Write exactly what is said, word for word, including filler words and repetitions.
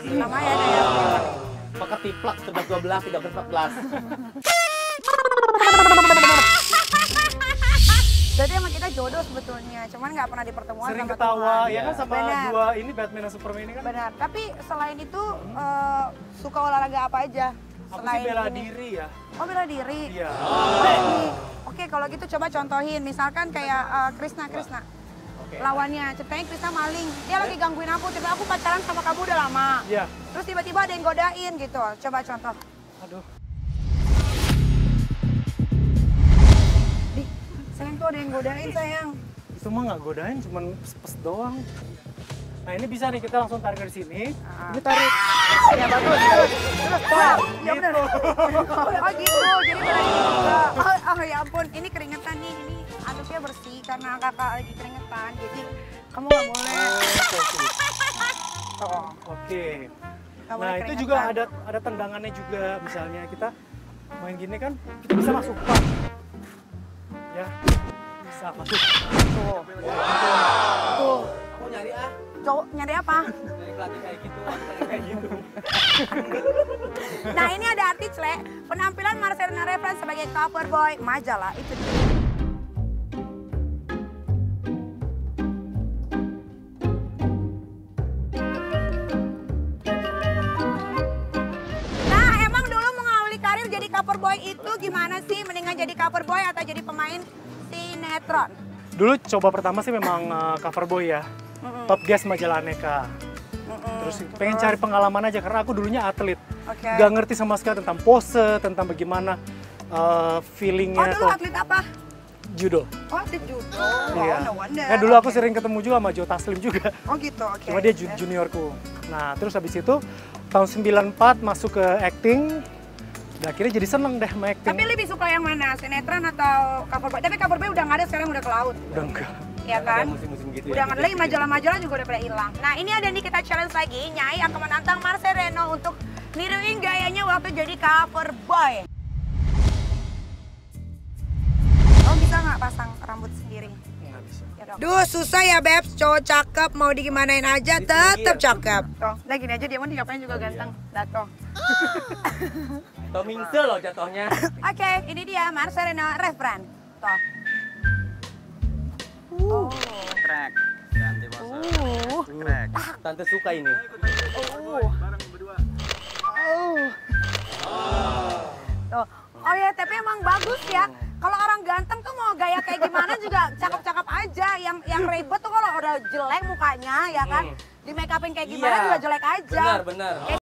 Lumayan ya. Maka tiplak sebelas dua belas, tiga belas empat belas. Jadi emang kita jodoh sebetulnya, cuman nggak pernah dipertemukan. Sering sama ketawa, Tuhan. ya kan sama Benar. dua ini Batman dan Superman ini kan. Benar, tapi selain itu eh, suka olahraga apa aja? Aku Selain sih bela ini. diri ya. Oh bela diri? Iya. Nih, Oke kalau gitu coba contohin, misalkan kayak eh, Krisna, Krisna. Lawannya, ceritanya Krisna maling, dia lagi gangguin aku, tiba aku pacaran sama kamu udah lama. Iya. Terus tiba-tiba ada yang godain gitu, coba contoh. Aduh. Di, sayang tuh ada yang godain sayang. Itu mah nggak godain, cuman pes-pes doang. Nah ini bisa nih kita langsung tarik dari sini. Ah. Ini tarik. Ya bagus, terus, terus, wah, ya bener. Oh gitu, jadi bela diri juga. Oh, oh ya ampun, ini keringetan nih, ini aduknya bersih karena kakak lagi keringetan, jadi kamu nggak boleh. Oh, Oke. nggak boleh Nah itu keringetan. juga ada ada tendangannya juga. Misalnya kita main gini kan, kita bisa masuk pan. Ya, bisa masuk. Tuh, tuh. Aku nyari ah, Cowok nyari apa? dari pelatih kayak gitu, kayak gitu. Nah ini ada artis Le, penampilan Marcelina Refran sebagai cover boy majalah itu dia. Nah emang dulu mengawali karir jadi cover boy itu gimana sih? Mendingan jadi cover boy atau jadi pemain sinetron? Dulu coba pertama sih memang uh, cover boy ya. Top Gas majalah Aneka. Terus pengen cari pengalaman aja karena aku dulunya atlet. Oke. Gak ngerti sama sekali tentang pose, tentang bagaimana uh, Oh feelingnya dulu atau atlet apa? judo. Oh atlet judo. Oh Iya. no wonder. Ya dulu aku Oke. sering ketemu juga sama Joe Taslim juga. Oh gitu, oke. Cuma dia ju- juniorku. Nah terus habis itu tahun sembilan puluh empat masuk ke acting. Dan akhirnya jadi seneng deh sama acting. Tapi lebih suka yang mana? Sinetron atau cover boy? Tapi cover boy udah nggak ada, sekarang udah ke laut. Udah enggak. Ya kan? Ada musim-musim gitu Udah ya. nggak ada lagi, majalah-majalah juga udah pada hilang. Nah ini ada nih kita challenge lagi. Nyai akan menantang Marcelino untuk niruin gayanya waktu jadi cover boy. Oh bisa nggak pasang rambut sendiri? Nggak bisa. Ya dong. Duh susah ya Bebs, cowok cakep mau digimanain aja tetep cakep. Tuh, udah gini aja dia mau diapain juga ganteng. Dato. Tomingse loh jatuhnya. Oke, ini dia Marcelino Refran. Tuh. Oh. Crack. Ganti pose. Uh. Crack. Tante suka ini. Oh. Tuh. Oh ya, tapi emang bagus ya. Kalau orang ganteng tuh mau gaya kayak gimana juga cakep-cakep aja. Yang yang ribet tuh kalau udah jelek mukanya ya kan, Hmm. di make upin kayak gimana Iya. juga jelek aja. Benar, benar. Kayak